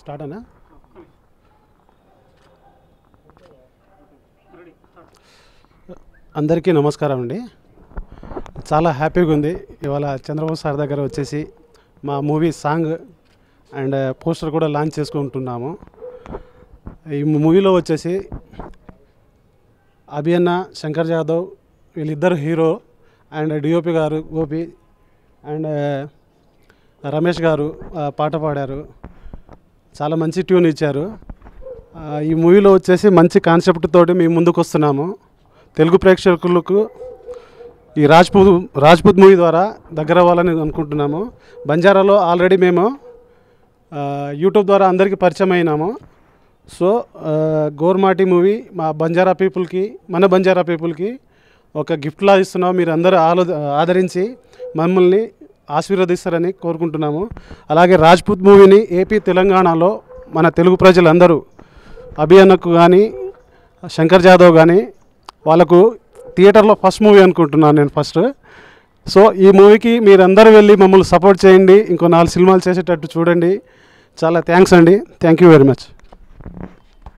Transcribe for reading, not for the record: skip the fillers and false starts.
Start అన్నా. అందరికీ నమస్కారం అండి. చాలా హ్యాపీగా ఉంది ఇవాళ చంద్రబాబు సార్ దగ్గర వచ్చేసి మా మూవీ సాంగ్ అండ్ పోస్టర్ కూడా లాంచ్ చేసుకుంటున్నాము. ఈ మూవీలో వచ్చేసి అభియన్న, శంకర్ జాదవ్ వీళ్ళిద్దరు హీరో అండ్ డిఓపి గారు గోపి అండ్ రమేష్ గారు పాట పాడారు. చాలా మంచి ట్యూన్ ఇచ్చారు. ఈ మూవీలో వచ్చేసి మంచి కాన్సెప్ట్ తోటి మేము ముందుకు వస్తున్నాము. తెలుగు ప్రేక్షకులకు ఈ రాజ్పూత్ మూవీ ద్వారా దగ్గర అవ్వాలని అనుకుంటున్నాము. బంజారాలో ఆల్రెడీ మేము యూట్యూబ్ ద్వారా అందరికీ పరిచయం అయినాము. సో గోర్మాటి మూవీ మా బంజారా పీపుల్కి ఒక గిఫ్ట్లా ఇస్తున్నాము. మీరు అందరూ ఆదరించి మమ్మల్ని ఆశీర్వదిస్తారని కోరుకుంటున్నాము. అలాగే రాజ్పూత్ మూవీని ఏపీ తెలంగాణలో మన తెలుగు ప్రజలందరూ అభియన్నకు కానీ శంకర్ జాదవ్ కానీ వాళ్ళకు థియేటర్లో ఫస్ట్ మూవీ అనుకుంటున్నాను నేను ఫస్ట్. సో ఈ మూవీకి మీరందరూ వెళ్ళి మమ్మల్ని సపోర్ట్ చేయండి. ఇంకో 4 సినిమాలు చేసేటట్టు చూడండి. చాలా థ్యాంక్స్ అండి. Thank you very much.